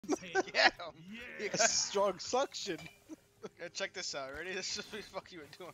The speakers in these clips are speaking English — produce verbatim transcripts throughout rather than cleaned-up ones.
Get him! You got Strong suction. Yeah, check this out. Ready? This is what the fuck you were doing.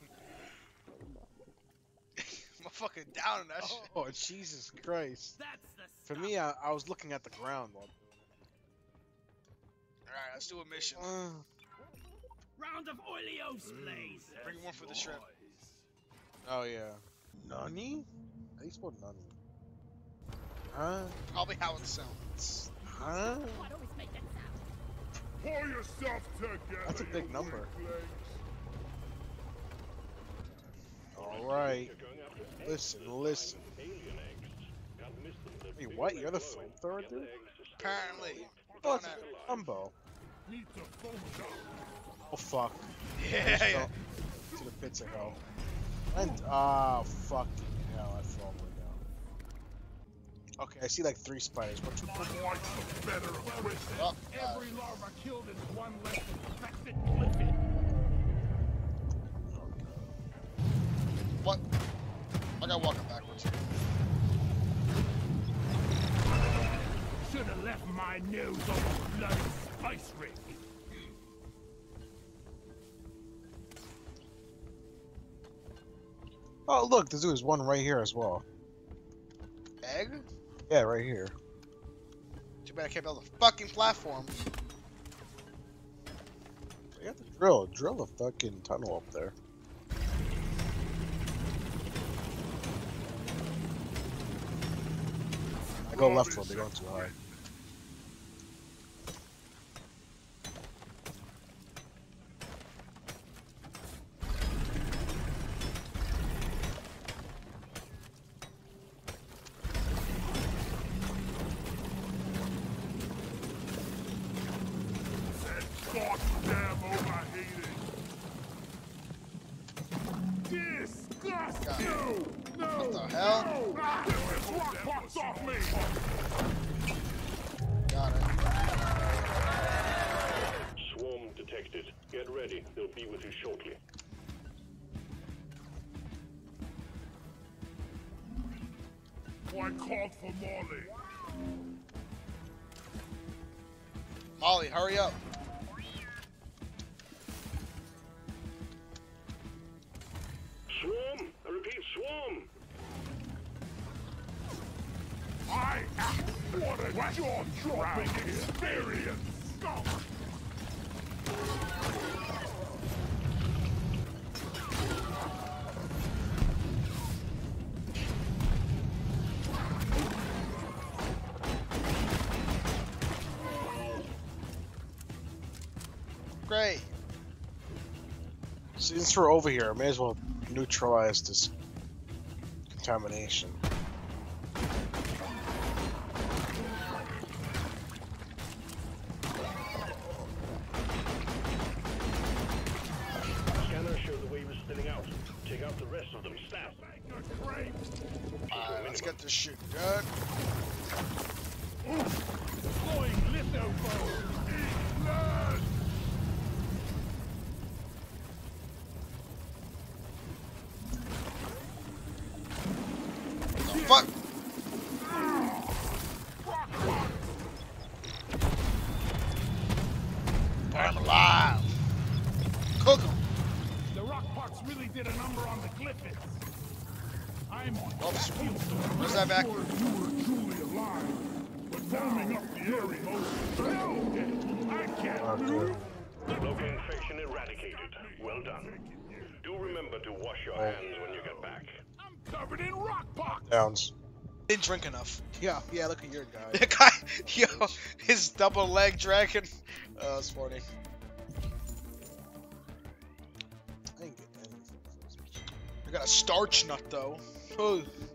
I'm fucking down in that shit. Oh, Jesus Christ. That's the For stuff. me, I, I was looking at the ground while Alright, let's do a mission. doing it. Round of Iosiff, please. Bring one for the shrimp. Uh, oh, yeah. Nani? How do you spell Nani? Huh? Probably how it sounds. Huh? Why don't we make that sound? Pull yourself together. That's a big you number. weaklings. Alright. Listen, listen. Wait, what? You're the flamethrower dude? Apparently. Oh, it's a combo. Need to foam it up. Oh, fuck. Yeah, I just yeah. fell to the pits of hell. And, ah, oh, fucking hell, I fell way down. Okay, I see like three spiders. What you Some whites are better equipped. Oh, uh, Every larva killed is one less infected Clifford. what? I got walking backwards. Should have left my nose on the bloody spice rig. Oh, look, there's there's one right here as well. Egg? Yeah, right here. Too bad I can't build a fucking platform. You have to drill, drill a fucking tunnel up there. I go left when they're going too high. Goddamn overheating. Disgust you! No! What the hell? No! Ah, get this rock box off me! Got it. Swarm detected. Get ready. They'll be with you shortly. Oh, I called for Molly. Molly, hurry up. Swarm! I repeat, swarm! I am what a jaw-dropping experience! Great. Since we're over here, I may as well neutralize this contamination. Scanner shows the wave is thinning out. Take out the rest of them. Snap. Alright, let's get this shit done. Deploying litho foam! Eat blood! The fuck? I'm alive. Cook 'em. The rock parts really did a number on the Clifford. I'm Oops. Where's that back? You were truly alive, but foaming up the area most I can't move. Local infection eradicated. Well done. Do remember to wash your hands when you get back. I'm covered in rock pox. Downs. Didn't drink enough. Yeah, yeah, look at your guy. The guy, yo, his double leg dragon. Oh, that's funny. I ain't getting anything. I got a starch nut though. Oh.